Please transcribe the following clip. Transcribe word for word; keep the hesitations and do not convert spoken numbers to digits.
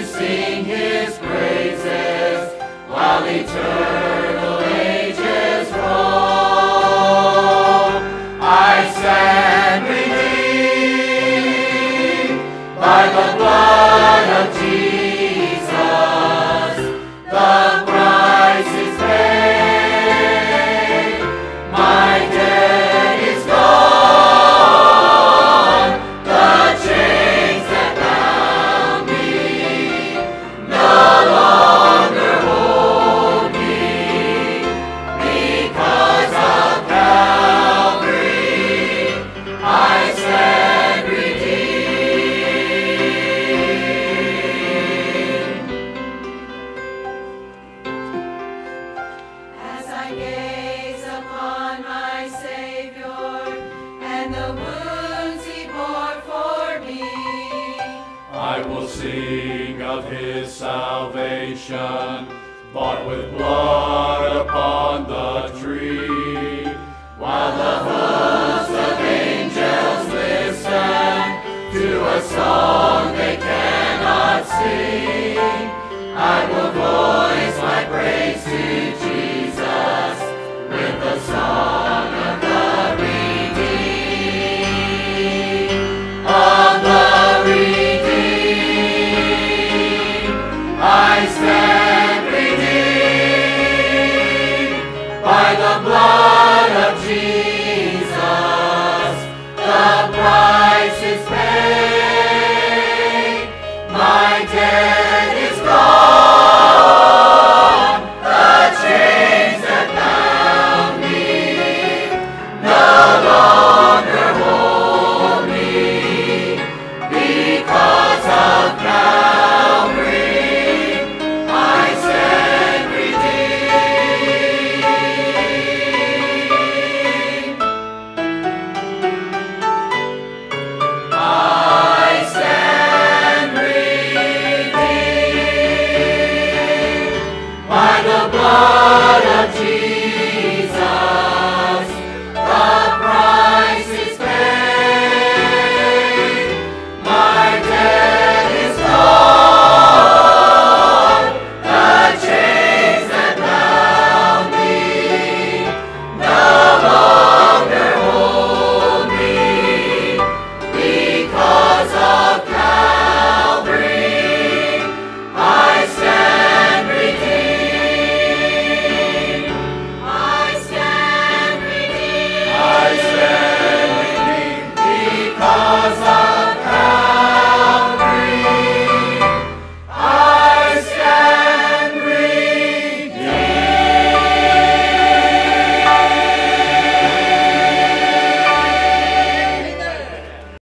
sing his praises while eternal ages roll. I stand redeemed by the blood of Jesus. The price is paid. My debt is gone. The chains that bound me no longer hold me. Because of Calvary, I stand redeemed. As I gaze upon my Savior and the wounds he bore for me, I will sing of his salvation, bought with blood upon the tree. while the hosts of angels listen to a song they cannot sing, I will voice my praise to Jesus with the song of the redeemed. Of the redeemed, I stand redeemed by the blood of Jesus. The price is paid. My debt